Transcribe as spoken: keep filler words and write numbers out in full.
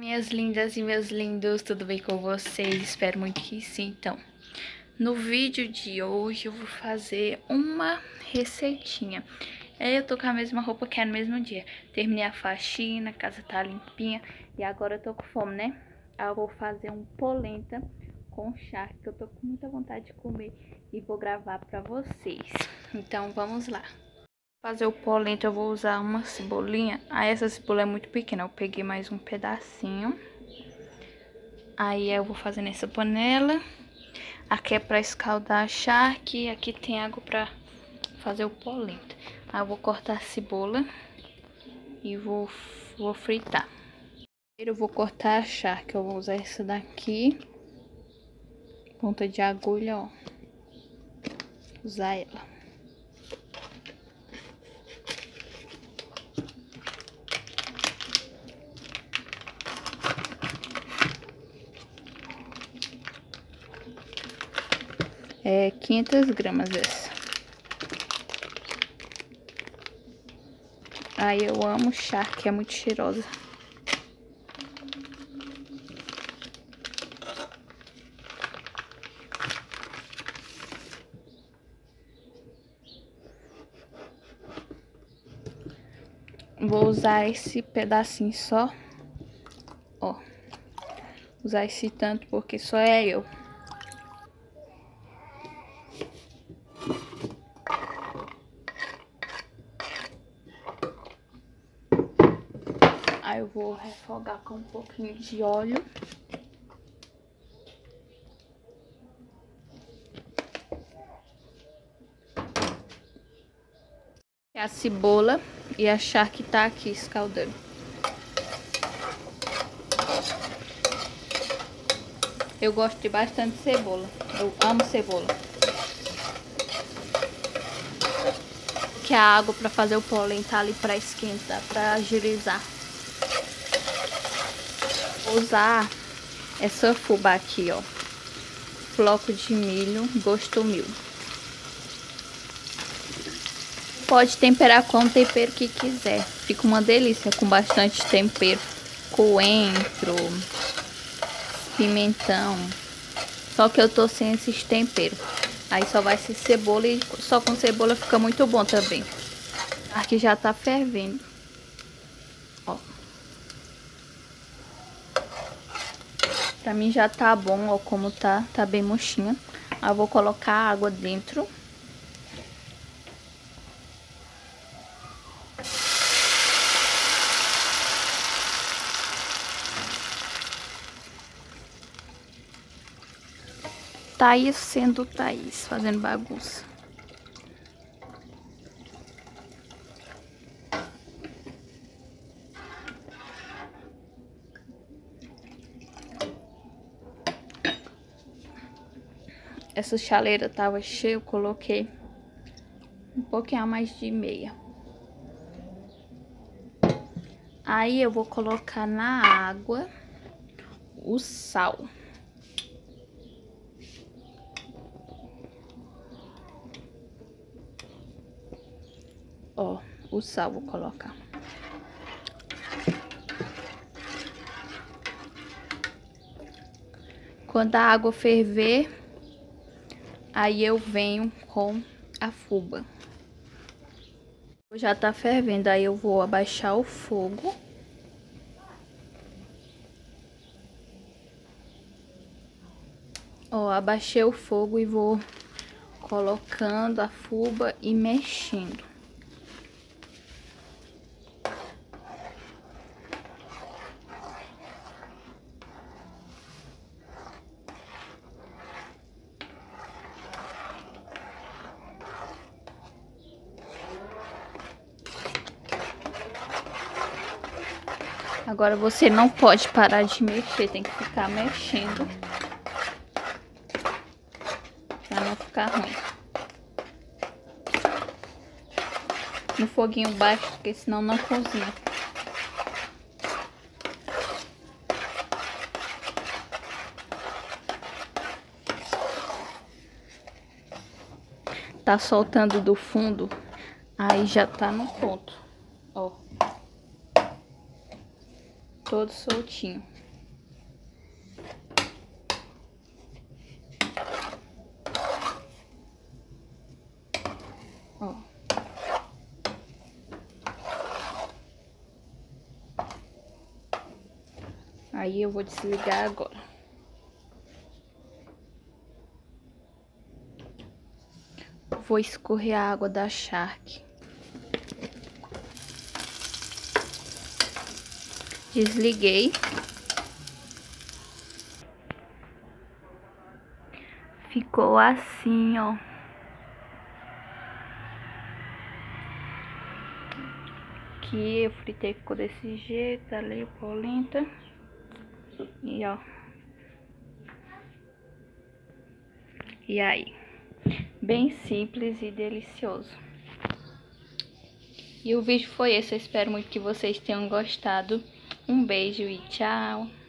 Minhas lindas e meus lindos, tudo bem com vocês? Espero muito que sim. Então, no vídeo de hoje eu vou fazer uma receitinha. Eu tô com a mesma roupa que é no mesmo dia. Terminei a faxina, a casa tá limpinha e agora eu tô com fome, né? Aí eu vou fazer um polenta com charque, que eu tô com muita vontade de comer e vou gravar pra vocês. Então, vamos lá. Fazer o polenta eu vou usar uma cebolinha. Aí essa cebola é muito pequena, eu peguei mais um pedacinho. Aí eu vou fazer nessa panela. Aqui é pra escaldar a charque, aqui tem água pra fazer o polenta. Aí eu vou cortar a cebola e vou, vou fritar. Primeiro eu vou cortar a charque, eu vou usar essa daqui. Ponta de agulha, ó. Usar ela. É quinhentas gramas essa. Aí eu amo charque, é muito cheirosa. Vou usar esse pedacinho só. Ó. Usar esse tanto porque só é eu. Aí eu vou refogar com um pouquinho de óleo. A cebola e a charque tá aqui escaldando. Eu gosto de bastante cebola. Eu amo cebola. Que a água para fazer o pólen tá ali para esquentar, para agilizar. Vou usar essa fubá aqui, ó. Floco de milho, gosto mil. Pode temperar com o tempero que quiser. Fica uma delícia com bastante tempero. Coentro, pimentão. Só que eu tô sem esses temperos. Aí só vai ser cebola e só com cebola fica muito bom também. Aqui já tá fervendo. Ó. Pra mim já tá bom, ó, como tá. Tá bem murchinha. Aí eu vou colocar a água dentro. Thaís sendo Thaís, fazendo bagunça. Essa chaleira tava cheia, eu coloquei um pouquinho a mais de meia. Aí eu vou colocar na água o sal. Ó, o sal vou colocar. Quando a água ferver, aí eu venho com a fubá. Já tá fervendo, aí eu vou abaixar o fogo. Ó, abaixei o fogo e vou colocando a fubá e mexendo. Agora você não pode parar de mexer, tem que ficar mexendo pra não ficar ruim. No foguinho baixo, porque senão não cozinha. Tá soltando do fundo, aí já tá no ponto. Ó. todo soltinho. Ó. Aí eu vou desligar agora. Vou escorrer a água da Shark. Desliguei. Ficou assim, ó. Aqui eu fritei, ficou desse jeito, ali polenta. E ó. E aí? Bem simples e delicioso. E o vídeo foi esse, eu espero muito que vocês tenham gostado. Um beijo e tchau!